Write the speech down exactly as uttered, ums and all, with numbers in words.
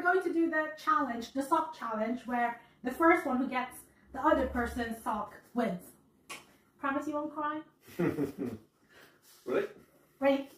going to do the challenge, the sock challenge, where the first one who gets the other person's sock wins. Promise you won't cry? Ready? Ready?